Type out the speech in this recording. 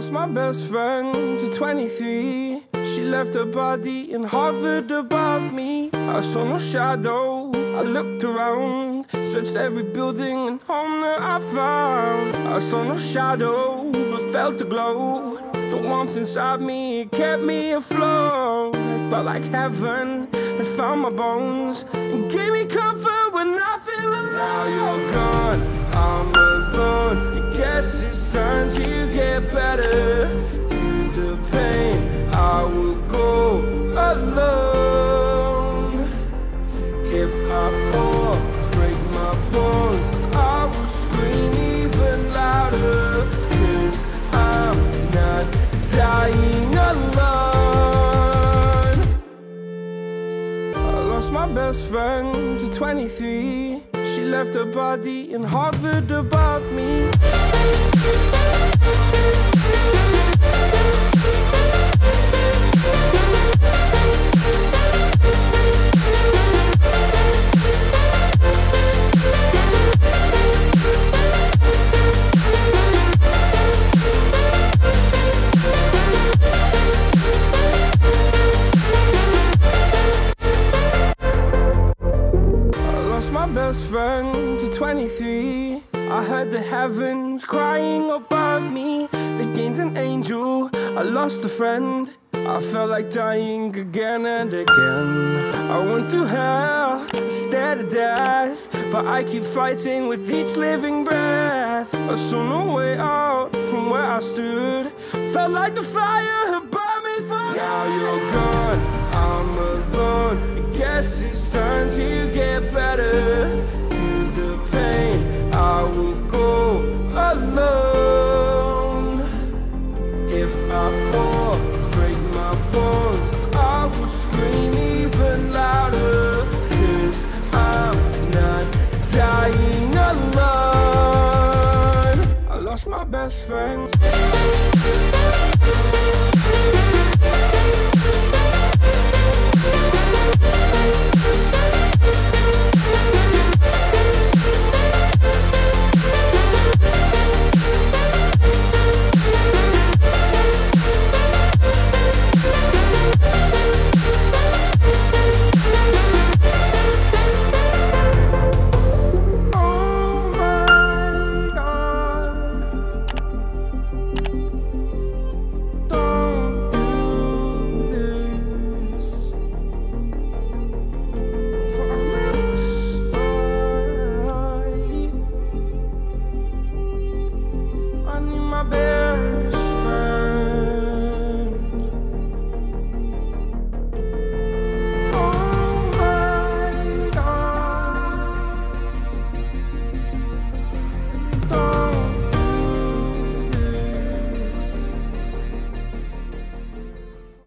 lost my best friend to 23. She left her body and hovered above me. I saw no shadow, I looked around, searched every building and home that I found. I saw no shadow, but felt a glow. The warmth inside me, it kept me afloat. It felt like heaven had found my bones and gave me comfort when I feel alone. Now you're gone, I'm alone. I guess it's time to get better. Through the pain, I will go alone. If I fall, break my bones, I will scream even louder. 'Cause I'm not dying alone. I lost my best friend to 23. She left her body and hovered above me. My best friend to 23. I heard the heavens crying above me. They gained an angel, I lost a friend. I felt like dying again and again. I went through hell, stared at death, but I keep fighting with each living breath. I saw no way out from where I stood. Felt like the fire had burned me through. Now you're gone, I'm alone. I guess it's time to get better. Through the pain, I will go alone. If I fall, break my bones, I will scream even louder. 'Cause I'm not dying alone. I lost my best friend.